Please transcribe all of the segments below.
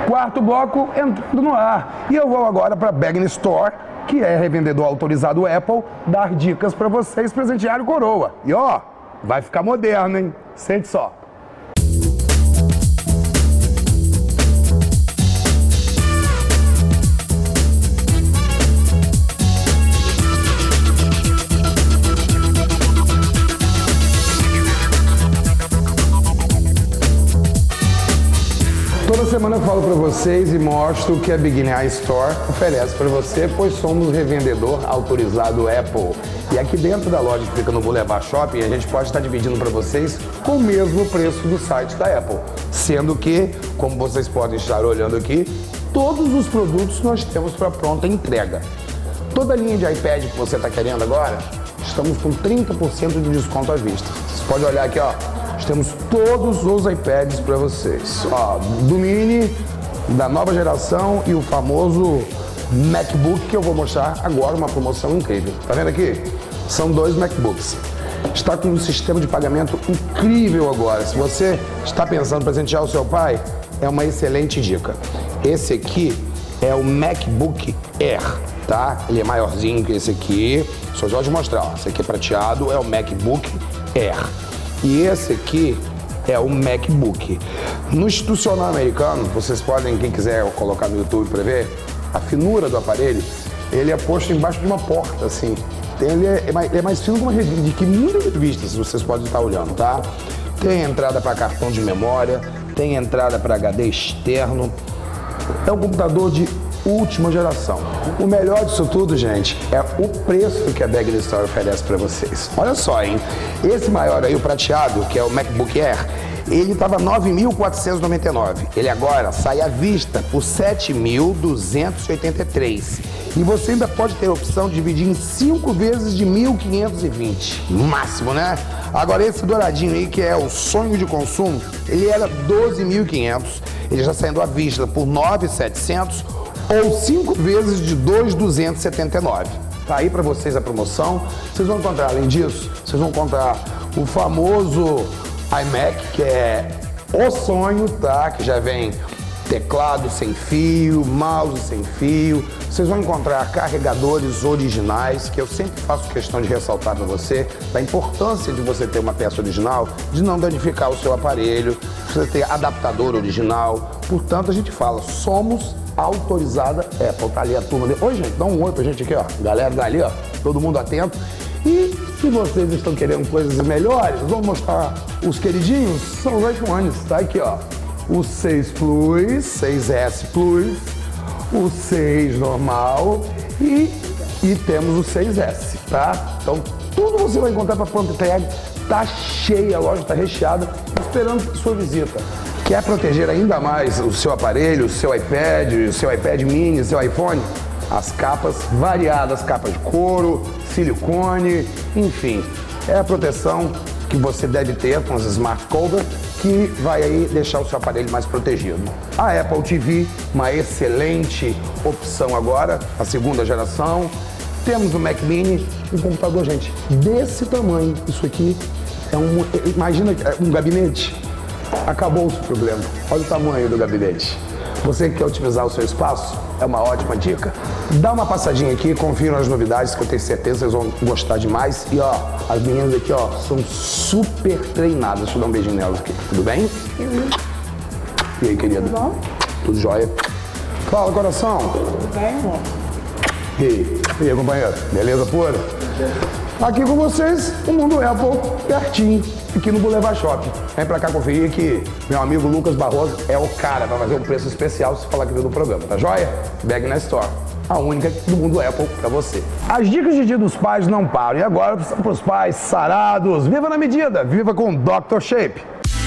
Quarto bloco entrando no ar. E eu vou agora para a Bag Store, que é revendedor autorizado Apple, dar dicas para vocês presentearem o coroa. E ó, vai ficar moderno, hein? Sente só. Toda semana eu falo para vocês e mostro o que a Big Store oferece para você, pois somos revendedor autorizado Apple. E aqui dentro da loja que fica no Boulevard Shopping, a gente pode estar dividindo para vocês com o mesmo preço do site da Apple. Sendo que, como vocês podem estar olhando aqui, todos os produtos nós temos para pronta entrega. Toda a linha de iPad que você está querendo agora, estamos com 30% de desconto à vista. Vocês podem olhar aqui, ó. Nós temos todos os iPads para vocês. Ó, do mini, da nova geração e o famoso MacBook que eu vou mostrar agora, uma promoção incrível. Tá vendo aqui? São 2 MacBooks. Está com um sistema de pagamento incrível agora. Se você está pensando em presentear o seu pai, é uma excelente dica. Esse aqui é o MacBook Air, tá? Ele é maiorzinho que esse aqui. Só vou te mostrar, ó. Esse aqui é prateado, é o MacBook Air. E esse aqui é o MacBook. No institucional americano, vocês podem, quem quiser colocar no YouTube para ver, a finura do aparelho, ele é posto embaixo de uma porta, assim. Ele é mais fino que uma revista, de que muitas revistas vocês podem estar olhando, tá? Tem entrada para cartão de memória, tem entrada para HD externo. É um computador de última geração. O melhor disso tudo, gente, é o preço que a Bag Store oferece para vocês. Olha só, hein? Esse maior aí, o prateado, que é o MacBook Air, ele estava R$ 9.499. Ele agora sai à vista por R$ 7.283. E você ainda pode ter a opção de dividir em 5 vezes de 1.520. Máximo, né? Agora esse douradinho aí, que é o sonho de consumo, ele era R$ 12.500. Ele já saindo à vista por R$ 9.700 ou 5 vezes de R$ 2.279. Tá aí para vocês a promoção. Vocês vão encontrar, além disso, vocês vão encontrar o famoso iMac, que é o sonho, tá? Que já vem teclado sem fio, mouse sem fio. Vocês vão encontrar carregadores originais, que eu sempre faço questão de ressaltar para você, da importância de você ter uma peça original, de não danificar o seu aparelho, você ter adaptador original. Portanto, a gente fala, somos autorizada Apple. Tá ali a turma dele. Oi, gente, dá um oi pra gente aqui, ó. Galera dali, ó. Todo mundo atento. E se vocês estão querendo coisas melhores, vamos mostrar os queridinhos. São os iPhones. Tá aqui, ó. O 6 Plus, 6S Plus, o 6 normal e temos o 6S, tá? Então, tudo você vai encontrar para pronta entrega. Tá cheia, a loja tá recheada, esperando sua visita. Quer proteger ainda mais o seu aparelho, o seu iPad, o seu iPad mini, o seu iPhone? As capas variadas, capas de couro, silicone, enfim. É a proteção que você deve ter com as Smart Cover, que vai aí deixar o seu aparelho mais protegido. A Apple TV, uma excelente opção agora, a segunda geração. Temos o Mac Mini, um computador, gente, desse tamanho. Isso aqui é imagina um gabinete. Acabou o problema. Olha o tamanho do gabinete. Você que quer otimizar o seu espaço, é uma ótima dica. Dá uma passadinha aqui, confiram as novidades que eu tenho certeza que vocês vão gostar demais. E ó, as meninas aqui, ó, são super treinadas. Deixa eu dar um beijinho nelas aqui. Tudo bem? E aí, querida? Tudo bom? Tudo jóia? Fala, coração. Tudo bem, amor? E aí, companheiro? Beleza pura? Aqui com vocês, o Mundo Apple, pertinho, aqui no Boulevard Shopping. Vem pra cá conferir que meu amigo Lucas Barroso é o cara pra fazer um preço especial se falar aqui do programa, tá joia? Bag Store, a única do Mundo Apple pra você. As dicas de Dia dos Pais não param. E agora são pros pais sarados. Viva na medida, viva com Dr. Shape.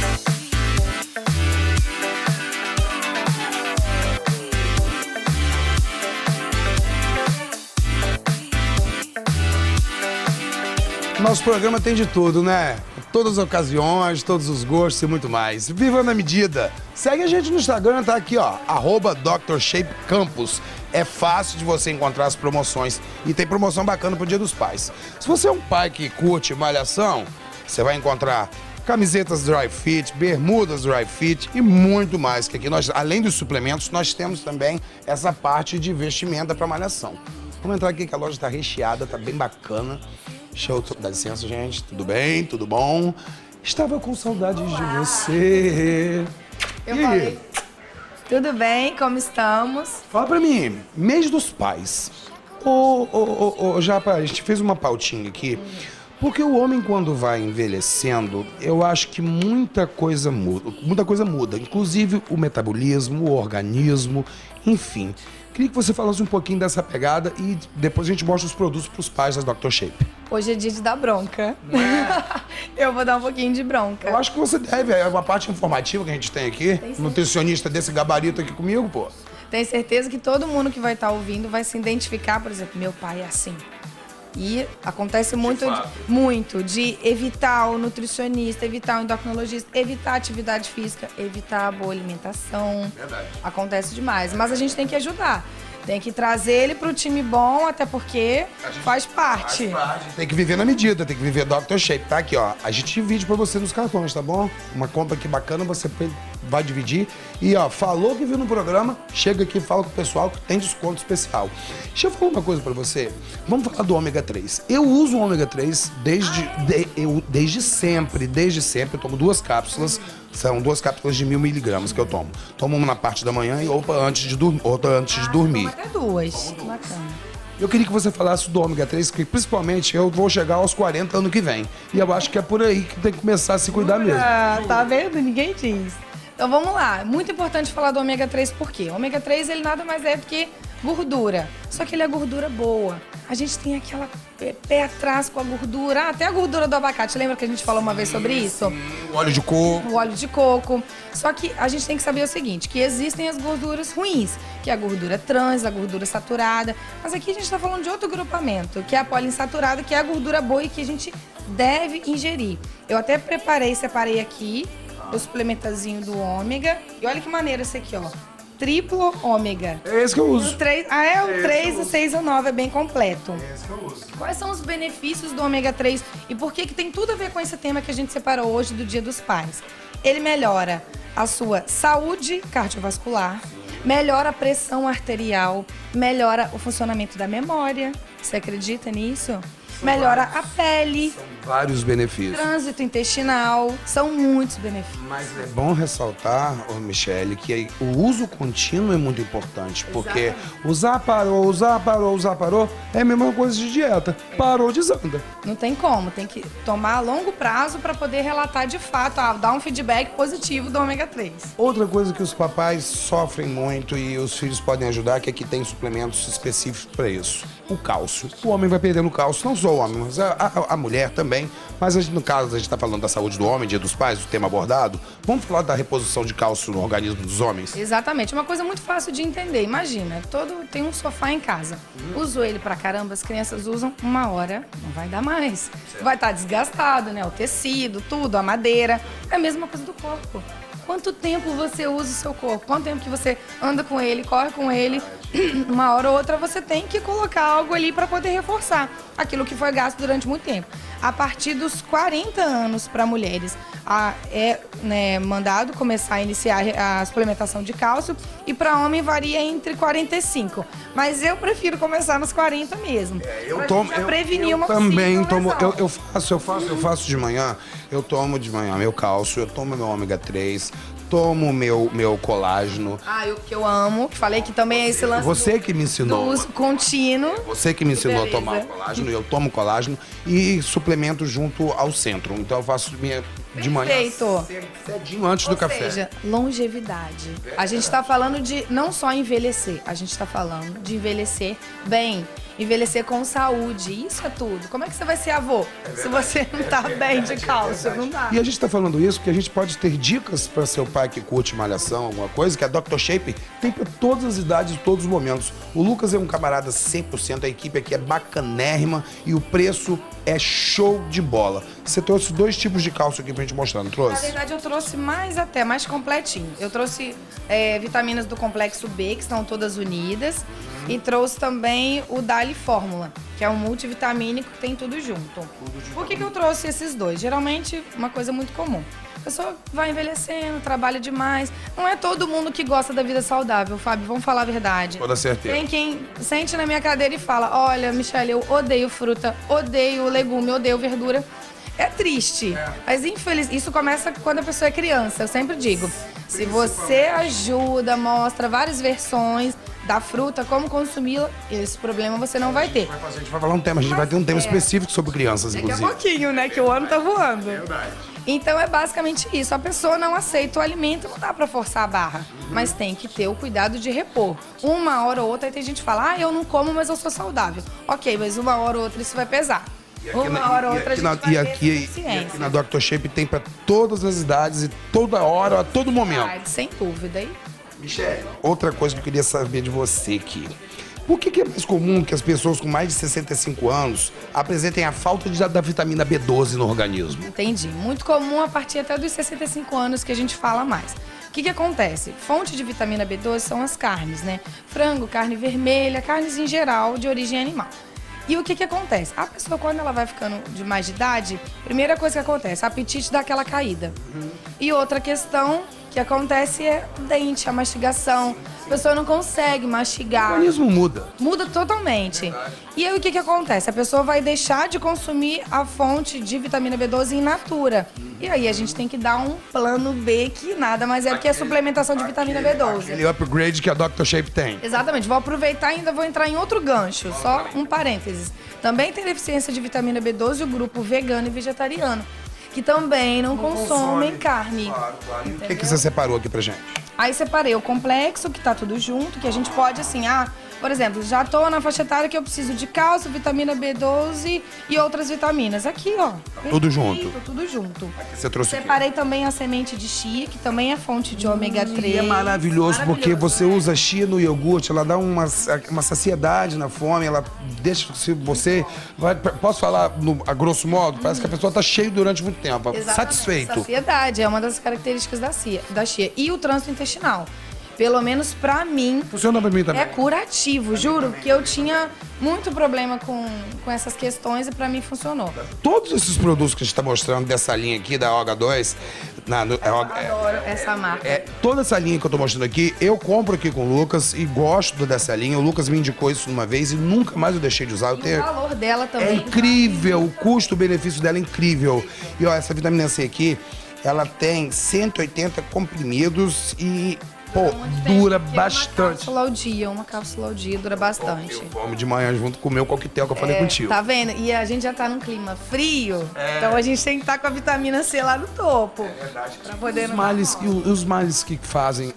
Nosso programa tem de tudo, né? Todas as ocasiões, todos os gostos e muito mais. Viva na medida. Segue a gente no Instagram, tá aqui, ó, @DrShapeCampus. É fácil de você encontrar as promoções e tem promoção bacana pro Dia dos Pais. Se você é um pai que curte malhação, você vai encontrar camisetas dry fit, bermudas dry fit e muito mais. Que aqui nós, além dos suplementos, nós temos também essa parte de vestimenta para malhação. Vamos entrar aqui que a loja está recheada, tá bem bacana. Show, dá licença, gente. Tudo bem? Tudo bom? Estava com saudades de você. Eu falei. Tudo bem? Como estamos? Fala pra mim, mês dos pais. Japa, a gente fez uma pautinha aqui. Porque o homem, quando vai envelhecendo, eu acho que muita coisa muda. Inclusive o metabolismo, o organismo, enfim. Queria que você falasse um pouquinho dessa pegada e depois a gente mostra os produtos para os pais da Dr. Shape. Hoje é dia de dar bronca. Eu vou dar um pouquinho de bronca. Eu acho que você deve, é uma parte informativa que a gente tem aqui. Nutricionista desse gabarito aqui comigo, pô. Tenho certeza que todo mundo que vai estar ouvindo vai se identificar, por exemplo, meu pai é assim. E acontece muito de evitar o nutricionista, evitar o endocrinologista, evitar a atividade física, evitar a boa alimentação. Verdade. Acontece demais. Mas a gente tem que ajudar. Tem que trazer ele pro time bom, até porque faz parte. Tem que viver na medida, tem que viver Dr. Shape. Tá aqui, ó. A gente divide pra você nos cartões, tá bom? Uma compra aqui bacana, você vai dividir. E, ó, falou que viu no programa, chega aqui e fala com o pessoal que tem desconto especial. Deixa eu falar uma coisa pra você. Vamos falar do ômega 3. Eu uso o ômega 3 desde sempre. Eu tomo 2 cápsulas. São 2 cápsulas de 1000 miligramas que eu tomo. Tomo uma na parte da manhã e outra antes de dormir. Até 2. Bacana. Eu queria que você falasse do ômega 3, que principalmente eu vou chegar aos 40 ano que vem. E eu acho que é por aí que tem que começar a se cuidar mesmo. Tá vendo? Ninguém diz. Então vamos lá. Muito importante falar do ômega 3 por quê? O ômega 3 ele nada mais é do que gordura. Só que ele é gordura boa. A gente tem aquela pé atrás com a gordura. Até a gordura do abacate. Lembra que a gente falou uma vez sobre isso? O óleo de coco. O óleo de coco. Só que a gente tem que saber o seguinte, que existem as gorduras ruins, que é a gordura trans, a gordura saturada. Mas aqui a gente está falando de outro grupamento, que é a poliinsaturada, que é a gordura boa e que a gente deve ingerir. Eu até separei aqui o suplementazinho do ômega. E olha que maneiro esse aqui, ó. Triplo ômega. É esse que eu uso. O 3 o 6 e o 9 é bem completo. É esse que eu uso. Quais são os benefícios do ômega 3 e por que tem tudo a ver com esse tema que a gente separou hoje do Dia dos Pais? Ele melhora a sua saúde cardiovascular, melhora a pressão arterial, melhora o funcionamento da memória. Você acredita nisso? Melhora a pele. São vários benefícios. Trânsito intestinal. São muitos benefícios. Mas é bom ressaltar, Michele, que o uso contínuo é muito importante. Porque usar, parou é a mesma coisa de dieta. Parou, desanda. Não tem como. Tem que tomar a longo prazo para poder relatar de fato, dar um feedback positivo do ômega 3. Outra coisa que os papais sofrem muito e os filhos podem ajudar, que aqui tem suplementos específicos para isso. O cálcio. O homem vai perdendo cálcio, não só o homem, mas a mulher também. Mas no caso, a gente está falando da saúde do homem, Dia dos Pais, o tema abordado. Vamos falar da reposição de cálcio no organismo dos homens? Exatamente. Uma coisa muito fácil de entender. Imagina, tem um sofá em casa. Uso ele pra caramba, as crianças usam 1 hora, não vai dar mais. Vai estar desgastado, né? O tecido, tudo, a madeira. É a mesma coisa do corpo. Quanto tempo você usa o seu corpo? Quanto tempo que você anda com ele, corre com ele? 1 hora ou outra você tem que colocar algo ali para poder reforçar aquilo que foi gasto durante muito tempo. A partir dos 40 anos para mulheres mandado começar a iniciar a suplementação de cálcio e para homem varia entre 45. Mas eu prefiro começar nos 40 mesmo. Eu também tomo, eu faço de manhã, eu tomo de manhã meu cálcio, eu tomo meu ômega 3, tomo meu colágeno. O que eu amo, que falei que também é esse lance Você que me ensinou. do uso contínuo. Você que me ensinou a tomar colágeno, eu tomo colágeno e suplemento junto ao centro. Então eu faço de manhã cedinho antes do café. Ou seja, longevidade. A gente está falando de não só envelhecer, a gente está falando de envelhecer bem. Envelhecer com saúde, isso é tudo. Como é que você vai ser avô se você não tá bem de cálcio? Não dá. E a gente está falando isso porque a gente pode ter dicas para seu pai que curte malhação, alguma coisa, que a Dr. Shape tem para todas as idades e todos os momentos. O Lucas é um camarada 100%, a equipe aqui é bacanérrima e o preço é show de bola. Você trouxe 2 tipos de cálcio aqui pra gente mostrar, não trouxe? Na verdade, eu trouxe mais completinho. Eu trouxe vitaminas do complexo B, que estão todas unidas. E trouxe também o Dali Fórmula, que é um multivitamínico que tem tudo junto. Por que eu trouxe esses dois? Geralmente, uma coisa muito comum. A pessoa vai envelhecendo, trabalha demais. Não é todo mundo que gosta da vida saudável, Fábio, vamos falar a verdade. Toda certeza. Tem quem sente na minha cadeira e fala, olha, Michele, eu odeio fruta, odeio legume, odeio verdura. É triste, mas infelizmente, isso começa quando a pessoa é criança, eu sempre digo. Se você ajuda, mostra várias versões da fruta, como consumi-la, esse problema você não vai ter. A gente vai falar um tema, a gente vai ter um tema específico sobre crianças, inclusive. Daqui a pouquinho, né, que o ano tá voando. Verdade. Então é basicamente isso, a pessoa não aceita o alimento, não dá pra forçar a barra, mas tem que ter o cuidado de repor. Uma hora ou outra, aí tem gente que fala, eu não como, mas eu sou saudável. Ok, mas uma hora ou outra isso vai pesar. Uma hora ou outra a gente vai ter deficiência. E aqui na Dr. Shape tem pra todas as idades e toda hora, a todo momento. Sem dúvida. Michele, outra coisa que eu queria saber de você aqui. Por que é mais comum que as pessoas com mais de 65 anos apresentem a falta da vitamina B12 no organismo? Entendi. Muito comum a partir até dos 65 anos que a gente fala mais. O que acontece? Fonte de vitamina B12 são as carnes, né? Frango, carne vermelha, carnes em geral de origem animal. E o que acontece? A pessoa, quando ela vai ficando de mais de idade, primeira coisa que acontece, o apetite dá aquela caída. E outra questão que acontece é o dente, a mastigação. A pessoa não consegue mastigar. O organismo muda. Muda totalmente. E aí o que acontece? A pessoa vai deixar de consumir a fonte de vitamina B12 in natura. E aí a gente tem que dar um plano B, que nada mais é do que a suplementação de vitamina B12. Aquele upgrade que a Dr. Shape tem. Exatamente. Vou aproveitar e ainda vou entrar em outro gancho, só um parênteses. Também tem deficiência de vitamina B12 o grupo vegano e vegetariano, que também não consomem carne. Claro. E o que você separou aqui pra gente? Aí separei o complexo, que tá tudo junto, que a gente pode assim, por exemplo, já tô na faixa etária que eu preciso de cálcio, vitamina B12 e outras vitaminas. Aqui, ó. Tudo junto. Tudo junto. Aqui você trouxe Separei aqui também a semente de chia, que também é fonte de ômega 3. E é maravilhoso, porque você usa chia no iogurte, ela dá uma saciedade na fome, ela deixa, se você... posso falar a grosso modo? Parece que a pessoa tá cheia durante muito tempo. Exatamente. Satisfeito. Saciedade é uma das características da chia. E o trânsito intestinal. Pelo menos pra mim, funciona pra mim também. É curativo, juro, que eu tinha muito problema com essas questões e pra mim funcionou. Todos esses produtos que a gente tá mostrando dessa linha aqui, da OH2, eu adoro essa marca. Toda essa linha que eu tô mostrando aqui, eu compro aqui com o Lucas e gosto dessa linha. O Lucas me indicou isso uma vez e nunca mais eu deixei de usar. O valor dela também. É incrível, o custo-benefício dela é incrível. E ó, essa vitamina C aqui, ela tem 180 comprimidos e... dura bastante. Uma cápsula ao dia dura bastante. Eu como de manhã junto com o meu coquetel que eu falei contigo. Tá vendo? E a gente já tá num clima frio, então a gente tem que estar com a vitamina C lá no topo. É verdade. Pra poder Os males que faz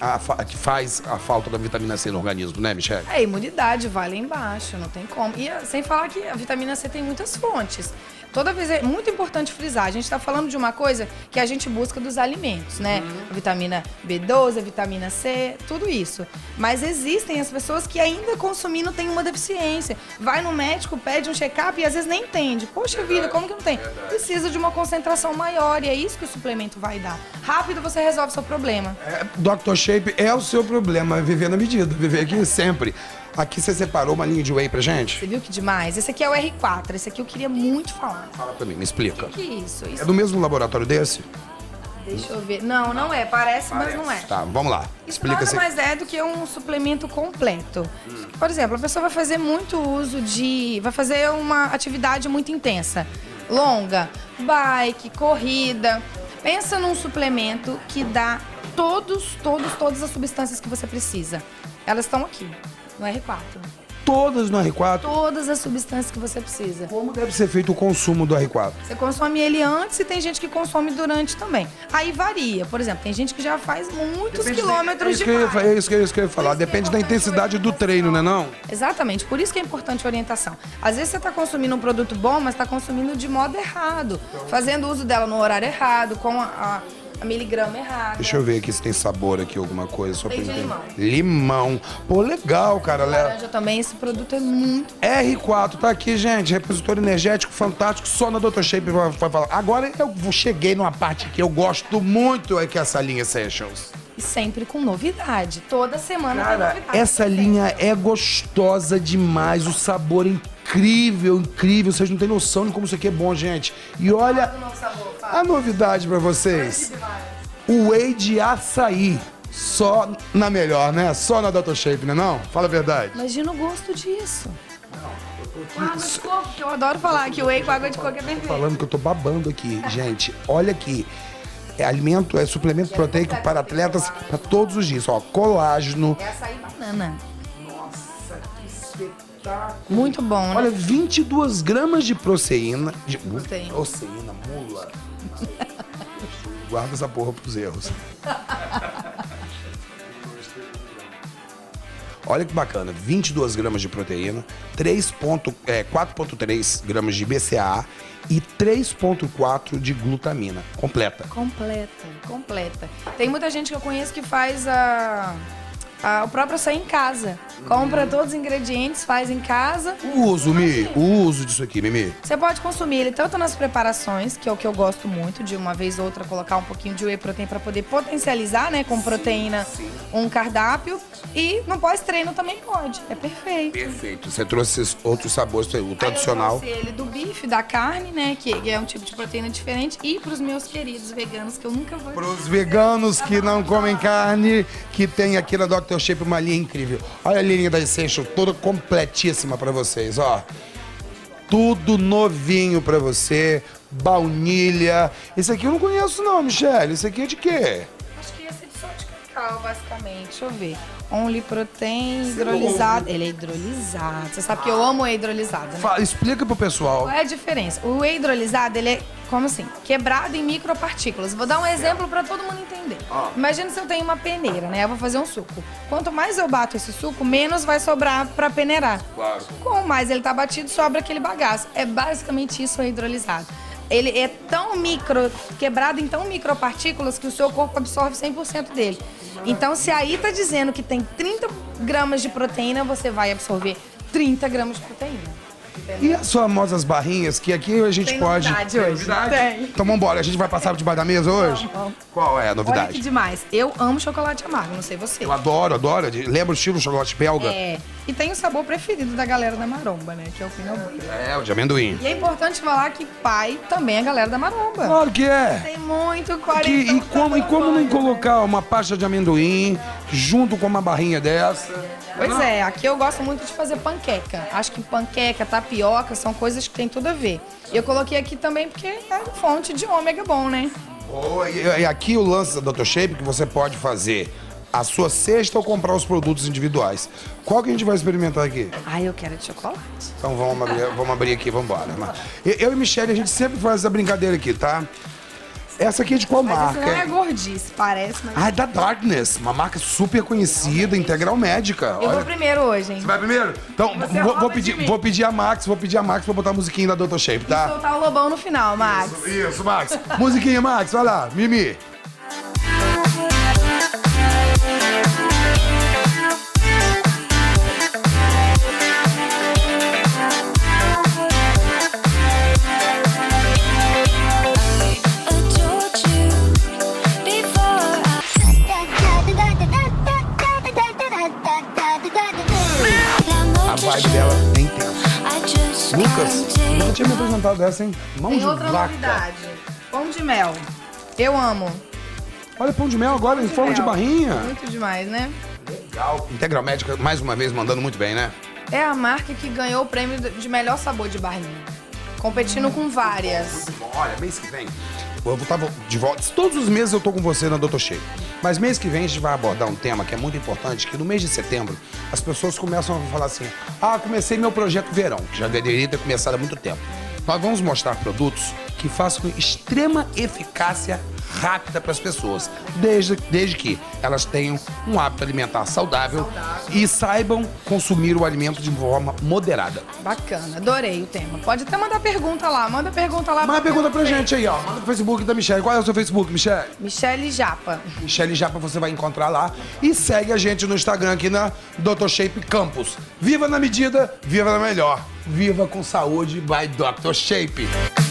a falta da vitamina C no organismo, né, Michele? A imunidade vai lá embaixo, não tem como. E sem falar que a vitamina C tem muitas fontes. Toda vez é muito importante frisar, a gente está falando de uma coisa que a gente busca dos alimentos, né? A vitamina B12, a vitamina C, tudo isso. Mas existem as pessoas que ainda consumindo têm uma deficiência. Vai no médico, pede um check-up e às vezes nem entende. Poxa vida, como que não tem? Precisa de uma concentração maior e é isso que o suplemento vai dar. Rápido você resolve o seu problema. Dr. Shape é o seu problema, viver na medida, viver aqui sempre. Aqui você separou uma linha de whey pra gente? Você viu que demais? Esse aqui é o R4, esse aqui eu queria muito falar. Fala pra mim, me explica. O que é isso? É do mesmo laboratório desse? Deixa eu ver. Não, não é. Parece, mas não é. Tá, vamos lá. Explica nada mais é do que um suplemento completo. Por exemplo, a pessoa vai fazer muito uso de... vai fazer uma atividade muito intensa. Longa, bike, corrida. Pensa num suplemento que dá todas as substâncias que você precisa. Elas estão aqui, no R4. Todas no R4? Todas as substâncias que você precisa. Como deve ser feito o consumo do R4? Você consome ele antes e tem gente que consome durante também. Aí varia. Por exemplo, tem gente que já faz muitos quilômetros de bike. É isso que eu ia falar. Depende da intensidade do treino, né não? Exatamente. Por isso que é importante a orientação. Às vezes você está consumindo um produto bom, mas está consumindo de modo errado. Fazendo uso dela no horário errado, com a miligrama errada. Deixa eu ver aqui se tem sabor aqui, alguma coisa. Só tem de limão. Limão. Pô, legal, cara. Laranja também, esse produto é muito... R4, tá aqui, gente. Repositor energético fantástico, só na Dr. Shape vai falar. Agora eu cheguei numa parte que eu gosto muito, é que é essa linha Essentials. E sempre com novidade. Toda semana cara, tem novidade. Essa linha é gostosa demais, o sabor é incrível. incrível, incrível. Vocês não têm noção de como isso aqui é bom, gente. E olha a novidade pra vocês. O whey de açaí. Só na melhor, né? Só na Dr. Shape, né não? Fala a verdade. Imagina o gosto disso. Com água de coco, que eu adoro falar que o whey com água de coco é perfeito. Falando que eu tô babando aqui, gente. Olha aqui. É alimento, é suplemento proteico para atletas para todos os dias. Ó, colágeno. É açaí banana. Nossa, que espetáculo. Muito bom, né? Olha, 22 gramas de proteína. Proteína. Proteína, mula. Guarda essa porra pros erros. Olha que bacana, 22 gramas de proteína, 4,3 gramas de BCAA e 3,4 de glutamina. Completa. Completa. Tem muita gente que eu conheço que faz o próprio açaí em casa. Compra todos os ingredientes, faz em casa. O uso disso aqui, Mimi. Você pode consumir ele tanto nas preparações, que é o que eu gosto muito, de uma vez ou outra colocar um pouquinho de whey protein para poder potencializar, né, com proteína, um cardápio. E no pós-treino também pode, é perfeito. Perfeito. Você trouxe esses outros sabores, o tradicional. Eu trouxe ele do bife, da carne, né, que é um tipo de proteína diferente. E pros meus queridos veganos, que eu nunca vou... Pros veganos que não comem carne, que tem aqui na Dr. Shape uma linha incrível. Olha a linha da Essential, toda completíssima pra vocês, ó. Tudo novinho pra você, baunilha. Esse aqui eu não conheço não, Michele. Esse aqui é de quê? Acho que esse é de só de cacau, basicamente. Deixa eu ver. Only Protein hidrolisado. Ele é hidrolisado. Você sabe que eu amo whey hidrolisado, né? Explica pro pessoal. Qual é a diferença? O whey hidrolisado, ele é, como assim? Quebrado em micropartículas. Vou dar um exemplo para todo mundo entender. Imagina se eu tenho uma peneira, né? Eu vou fazer um suco. Quanto mais eu bato esse suco, menos vai sobrar para peneirar. Claro. Quanto mais ele tá batido, sobra aquele bagaço. É basicamente isso o whey hidrolisado. Ele é tão quebrado em tão micropartículas que o seu corpo absorve 100% dele. Então, se aí tá dizendo que tem 30 gramas de proteína, você vai absorver 30 gramas de proteína. Entendeu? E as famosas barrinhas, que aqui a gente tem pode... Novidade hoje. Tem. Então vambora, a gente vai passar debaixo da mesa hoje? Vamos. Qual é a novidade? Olha que demais. Eu amo chocolate amargo, não sei você. Eu adoro. Lembra o estilo chocolate belga? É. E tem o sabor preferido da galera da maromba, né? Que é o Pinot Brie. É, o de amendoim. E é importante falar que pai também é galera da maromba. Claro que é. Tem muito 40. E como não colocar uma pasta de amendoim junto com uma barrinha dessa? Pois é, aqui eu gosto muito de fazer panqueca. Acho que panqueca, tapioca são coisas que tem tudo a ver. E eu coloquei aqui também porque é fonte de ômega bom, né? Boa, e aqui o lance da Dr. Shape que você pode fazer a sua cesta ou comprar os produtos individuais. Qual que a gente vai experimentar aqui? Eu quero de chocolate. Então vamos abrir aqui, vamos embora. Eu e Michele, a gente sempre faz essa brincadeira aqui, tá? Essa aqui é de qual marca? Isso não é gordice, parece, mas... É da Darkness, uma marca super conhecida, Integral Médica. Eu vou primeiro hoje, hein? Você vai primeiro? Então, vou pedir a Max pra botar a musiquinha da Dr. Shape, tá? E soltar o lobão no final, Max. Isso, Max. Musiquinha, Max, vai lá, Mimi. A vibe dela é intensa. Lucas, nunca tinha me apresentado dessa, hein? Mão Tem de outra vaca. novidade. Pão de mel. Eu amo. Olha, pão de mel agora em forma de barrinha. Muito demais, né? Legal. Integral Médica, mais uma vez, mandando muito bem, né? É a marca que ganhou o prêmio de melhor sabor de barrinha. Competindo com várias. Muito bom. Olha, mês que vem, eu vou estar de volta. Todos os meses eu tô com você na Dr. Shape. Mas mês que vem a gente vai abordar um tema que é muito importante, que no mês de setembro as pessoas começam a falar assim: comecei meu projeto verão, que já deveria ter começado há muito tempo. Nós vamos mostrar produtos que façam extrema eficácia rápida para as pessoas, desde que elas tenham um hábito alimentar saudável e saibam consumir o alimento de forma moderada. Bacana, adorei o tema. Pode até mandar pergunta lá, manda pergunta lá. Manda pergunta pra gente aí, ó. Manda pro Facebook da Michele. Qual é o seu Facebook, Michele? Michele Japa. Michele Japa você vai encontrar lá. E segue a gente no Instagram aqui na Dr. Shape Campus. Viva na medida, viva na melhor. Viva com saúde by Dr. Shape.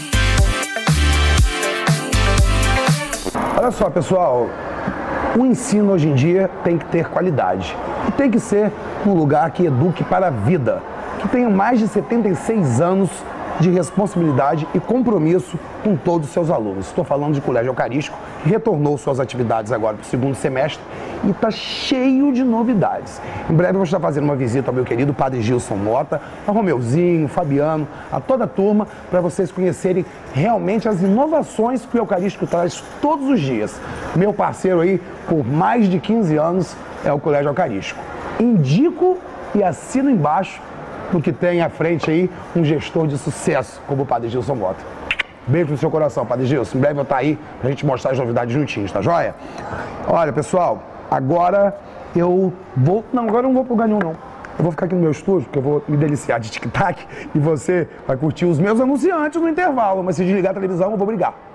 Olha só, pessoal, o ensino hoje em dia tem que ter qualidade. E tem que ser um lugar que eduque para a vida, que tem mais de 76 anos de responsabilidade e compromisso com todos os seus alunos. Estou falando de Colégio Eucarístico, que retornou suas atividades agora para o segundo semestre e está cheio de novidades. Em breve eu vou estar fazendo uma visita ao meu querido Padre Gilson Mota, a Romeuzinho, Fabiano, a toda a turma, para vocês conhecerem realmente as inovações que o Eucarístico traz todos os dias. Meu parceiro aí, por mais de 15 anos, é o Colégio Eucarístico. Indico e assino embaixo, porque tem à frente aí um gestor de sucesso, como o Padre Gilson Mota. Beijo no seu coração, Padre Gilson. Em breve eu estou aí pra gente mostrar as novidades juntinhos, tá joia? Olha, pessoal, agora eu vou... Não, agora eu não vou pro lugar nenhum, não. Eu vou ficar aqui no meu estúdio, porque eu vou me deliciar de tic-tac e você vai curtir os meus anunciantes no intervalo, mas se desligar a televisão eu vou brigar.